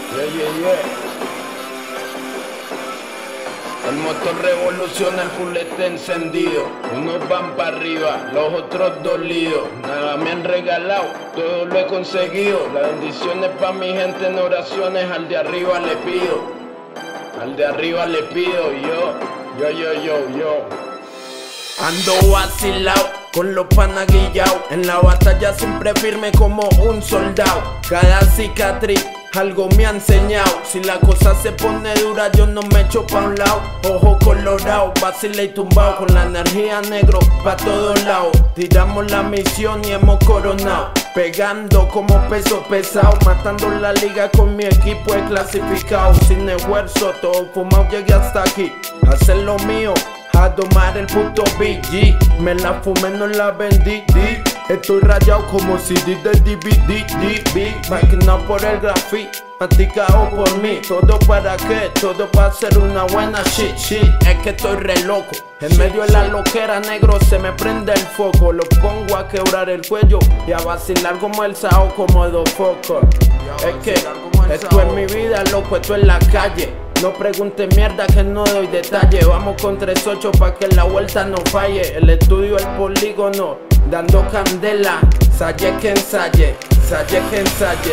El motor revoluciona, el fulete encendido. Unos van para arriba, los otros dolidos. Nada me han regalado, todo lo he conseguido. Las bendiciones pa' mi gente en oraciones. Al de arriba le pido, al de arriba le pido. Yo ando vacilao, con los panas guillaos. En la batalla siempre firme como un soldado. Cada cicatriz algo me ha enseñado. Si la cosa se pone dura yo no me echo pa' un lado. Ojo colorado, vacila y tumbado. Con la energía negro pa' todos lados. Tiramos la misión y hemos coronado. Pegando como peso pesado. Matando la liga con mi equipo he clasificado. Sin esfuerzo, todo fumado llegué hasta aquí. Hacer lo mío, a tomar el puto BG. Me la fumé, no la vendí. Estoy rayado como CD de DVD. Maquinado por el graffiti, masticado por mí. ¿Todo para qué? Todo para hacer una buena shit. Es que estoy re loco. En medio de la loquera, negro, se me prende el foco. Lo pongo a quebrar el cuello y a vacilar como el Sao, como dos focos. Es que esto es mi vida, loco, esto es la calle. No pregunte mierda que no doy detalle. Vamos con 3-8 pa' que la vuelta no falle. El estudio, el polígono, dando candela. Ensaye que ensaye, ensaye que ensaye.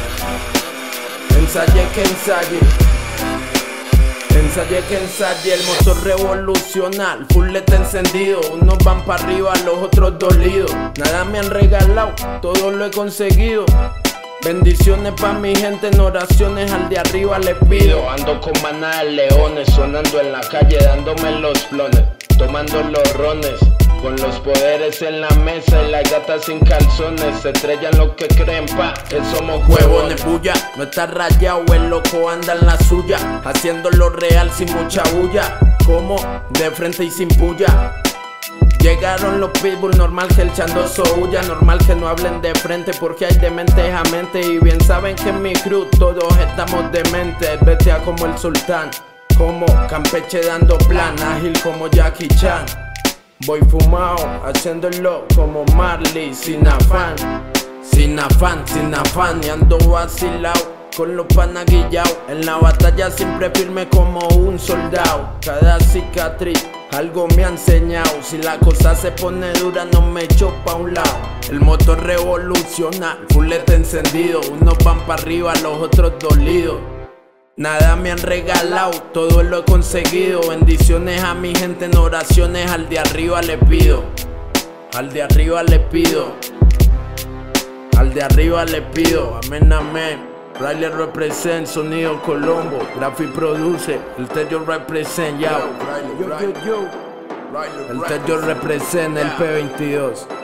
Ensaye que ensaye. Ensaye que ensaye. El motor revolucional, fulete encendido. Unos van para arriba, los otros dolidos. Nada me han regalado, todo lo he conseguido. Bendiciones pa' mi gente en oraciones, al de arriba le pido. Ando con manada de leones, sonando en la calle, dándome los flones, tomando los rones, con los poderes en la mesa y las gatas sin calzones. Se estrellan los que creen que somos huevones. Bulla, no está rayado, el loco anda en la suya, haciendo lo real sin mucha bulla, como de frente y sin puya. Llegaron los pitbull, normal que el chandoso huya. Normal que no hablen de frente porque hay dementes a mente. Y bien saben que en mi crew todos estamos dementes. Bestia como el sultán, como Campeche dando plan. Ágil como Jackie Chan. Voy fumado, haciéndolo como Marley. Sin afán, sin afán, sin afán. Y ando vacilao, con los panas guillaos. En la batalla siempre firme como un soldado. Cada cicatriz algo me ha enseñado. Si la cosa se pone dura no me echo pa' un lado. El motor revoluciona, fulete encendido. Unos van para arriba, los otros dolidos. Nada me han regalado, todo lo he conseguido. Bendiciones a mi gente en oraciones. Al de arriba le pido, al de arriba le pido, al de arriba le pido. Amén, amén. Riley represent, Sonido Colombo. Graffi produce, el Tello represent, yo. El Tello represent, el P22.